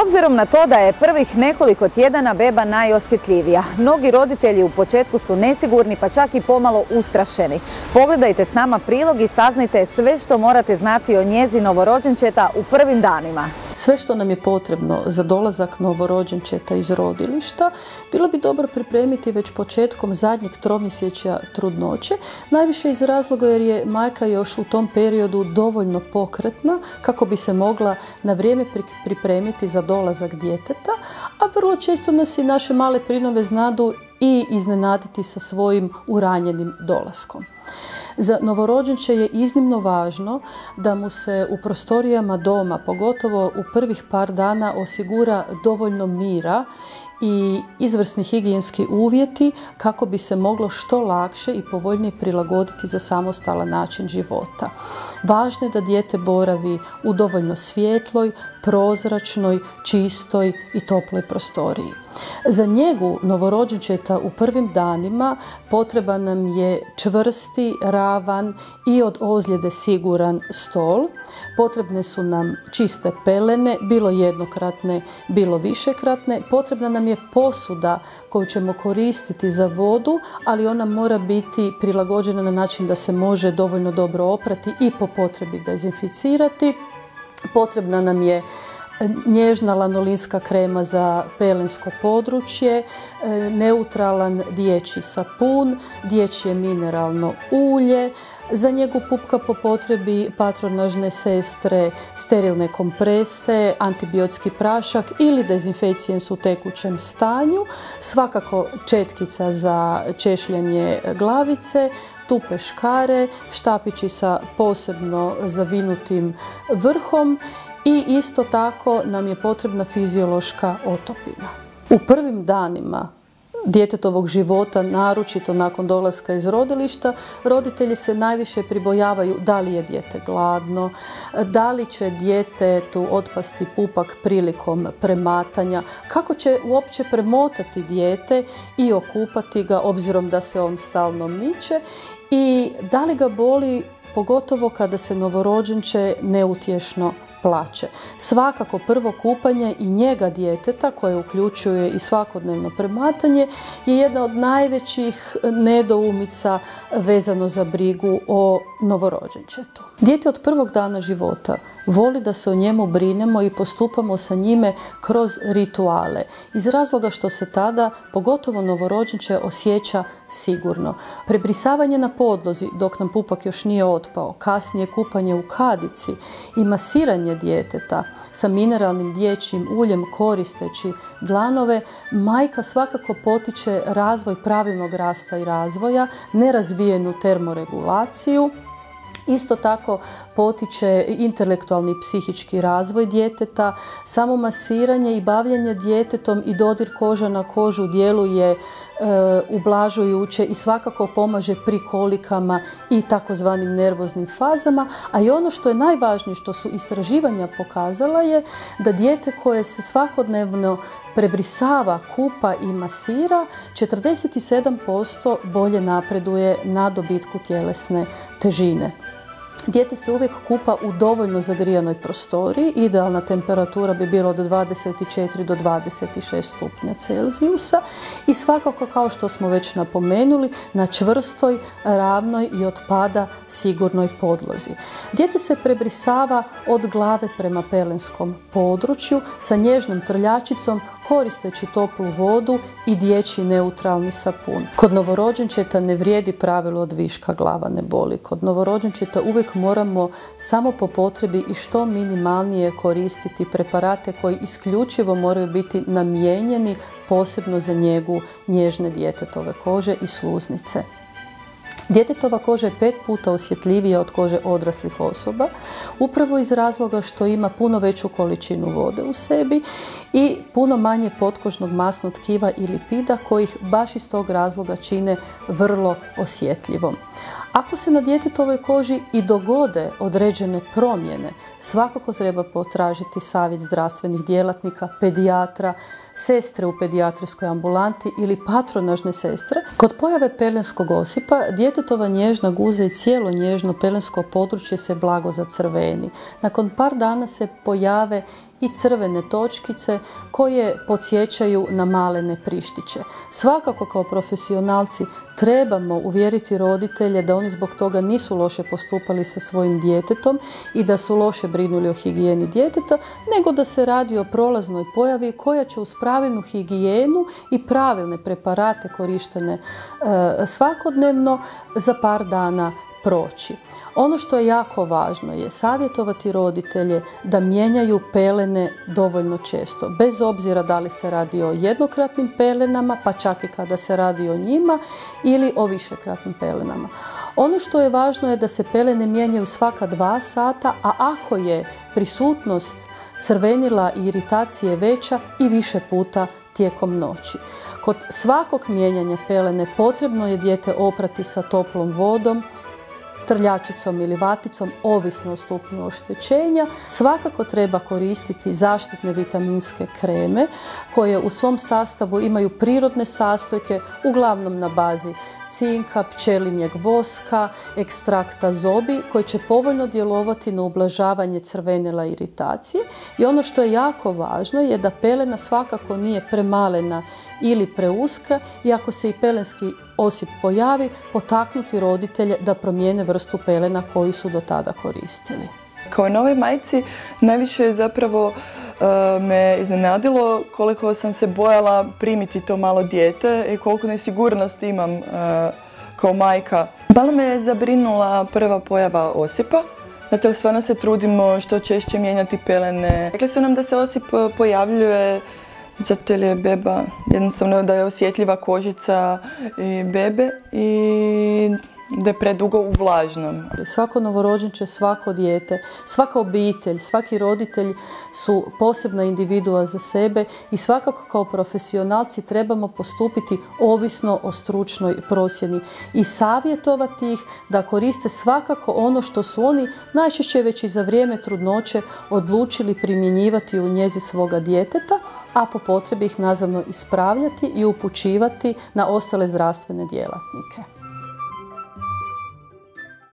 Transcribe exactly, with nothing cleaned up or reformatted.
obzirom na to da je prvih nekoliko tjedana beba najosjetljivija, mnogi roditelji u početku su nesigurni pa čak i pomalo ustrašeni. Pogledajte s nama prilog i saznajte sve što morate znati o njezi novorođenčeta u prvim danima. Sve što nam je potrebno za dolazak novorođenčeta iz rodilišta bilo bi dobro pripremiti već početkom zadnjeg tromjesečja trudnoće, najviše iz razloga jer je majka još u tom periodu dovoljno pokretna kako bi se mogla na vrijeme pripremiti za dolazak djeteta, a vrlo često nas i naše male prinove znadu i iznenaditi sa svojim uranjenim dolaskom. Za novorođenče je iznimno važno da mu se u prostorijama doma, pogotovo u prvih par dana, osigura dovoljno mira i izvrsni higijenski uvjeti kako bi se moglo što lakše i povoljnije prilagoditi za samostalan način života. Važno je da dijete boravi u dovoljno svijetloj, prozračnoj, čistoj i toploj prostoriji. Za njegu novorođenčeta u prvim danima potreban nam je čvrsti, ravan i od ozljede siguran stol. Potrebne su nam čiste pelene, bilo jednokratne, bilo višekratne. Potrebna nam je posuda koju ćemo koristiti za vodu, ali ona mora biti prilagođena na način da se može dovoljno dobro oprati i po potrebi dezinficirati. Potrebna nam je nježna lanolinska krema za pelensko područje, neutralan dječji sapun, dječje mineralno ulje, za njegu pupka po potrebi patronažne sestre, sterilne komprese, antibiotski prašak ili dezinfekcijens u tekućem stanju, svakako četkica za češljanje glavice, tupe škare, štapići sa posebno zavinutim vrhom i isto tako nam je potrebna fiziološka otopina. U prvim danima djetetovog života, naročito nakon dolaska iz rodilišta, roditelji se najviše pribojavaju da li je dijete gladno, da li će djetetu otpasti pupak prilikom prematanja, kako će uopće premotati dijete i okupati ga obzirom da se on stalno miče i da li ga boli, pogotovo kada se novorođenče neutješno plače. Svakako prvo kupanje i njega djeteta, koje uključuje i svakodnevno prematanje, je jedna od najvećih nedoumica vezano za brigu o novorođenčetu. Dijete od prvog dana života voli da se o njemu brinemo i postupamo sa njime kroz rituale, iz razloga što se tada, pogotovo novorođenče, osjeća sigurno. Prebrisavanje na podlozi dok nam pupak još nije otpao, kasnije kupanje u kadici i masiranje djeteta sa mineralnim dječjim uljem koristeći dlanove, majka svakako potiče razvoj pravilnog rasta i razvoja, nerazvijenu termoregulaciju. Isto tako potiče intelektualni i psihički razvoj djeteta, samo masiranje i bavljanje djetetom i dodir koža na kožu djeluje e, ublažujuće i svakako pomaže pri kolikama i takozvanim nervoznim fazama, a i ono što je najvažnije što su istraživanja pokazala je da dijete koje se svakodnevno prebrisava, kupa i masira, četrdeset sedam posto bolje napreduje na dobitku tjelesne težine. Dijete se uvijek kupa u dovoljno zagrijanoj prostoriji, idealna temperatura bi bila od dvadeset četiri do dvadeset šest stupnja Celzijusa i svakako, kao što smo već napomenuli, na čvrstoj, ravnoj i od pada sigurnoj podlozi. Dijete se prebrisava od glave prema pelenskom području sa nježnom trljačicom koristeći toplu vodu i dječji neutralni sapun. Kod novorođenčeta ne vrijedi pravilo od viška glava ne boli. Kod novorođenčeta uvijek moramo samo po potrebi i što minimalnije koristiti preparate koji isključivo moraju biti namijenjeni posebno za njegu nježne djetetove kože i sluznice. Djetetova koža je pet puta osjetljivija od kože odraslih osoba, upravo iz razloga što ima puno veću količinu vode u sebi i puno manje potkožnog masnog tkiva i lipida kojih baš iz tog razloga čine vrlo osjetljivom. Ako se na djetetovoj koži i dogode određene promjene, svakako treba potražiti savjet zdravstvenih djelatnika, pedijatra, sestre u pedijatrijskoj ambulanti ili patronažne sestre. Kod pojave pelenskog osipa, djetetova nježna guza i cijelo nježno pelensko područje se blago zacrveni. Nakon par dana se pojave i crvene točkice koje podsjećaju na malene prištiće. Svakako kao profesionalci trebamo uvjeriti roditelje da oni zbog toga nisu loše postupali sa svojim djetetom i da su loše brinuli o higijeni djeteta, nego da se radi o prolaznoj pojavi koja će uz pravilnu higijenu i pravilne preparate korištene e, svakodnevno za par dana proći. Ono što je jako važno je savjetovati roditelje da mijenjaju pelene dovoljno često, bez obzira da li se radi o jednokratnim pelenama, pa čak i kada se radi o njima, ili o višekratnim pelenama. Ono što je važno je da se pelene mijenjaju svaka dva sata, a ako je prisutnost crvenila i iritacije veća, i više puta tijekom noći. Kod svakog mijenjanja pelene potrebno je dijete oprati sa toplom vodom, trljačicom ili vaticom, ovisno o stupnju oštećenja. Svakako treba koristiti zaštitne vitaminske kreme koje u svom sastavu imaju prirodne sastojke, uglavnom na bazi cinka, pčelinjeg voska, ekstrakta zobi, koji će povoljno djelovati na ublažavanje crvenila i iritacije. I ono što je jako važno je da pelena svakako nije premalena ili preuska, i ako se i pelenski osip pojavi, potaknuti roditelje da promijene vrstu pelena koju su do tada koristili. Kao novoj majci najviše je zapravo Uh, me iznenadilo koliko sam se bojala primiti to malo dijete i koliko nesigurnost imam uh, kao majka. Malo me je zabrinula prva pojava osipa, zato stvarno se trudimo što češće mijenjati pelene. Rekli su nam da se osip pojavljuje zato je beba, jednostavno da je osjetljiva kožica i bebe i da je predugo u vlažnom. Svako novorođenče, svako dijete, svaka obitelj, svaki roditelj su posebna individua za sebe i svakako kao profesionalci trebamo postupiti ovisno o stručnoj procjeni i savjetovati ih da koriste svakako ono što su oni najčešće već i za vrijeme trudnoće odlučili primjenjivati u njezi svoga djeteta, a po potrebi ih nazavno ispravljati i upućivati na ostale zdravstvene djelatnike.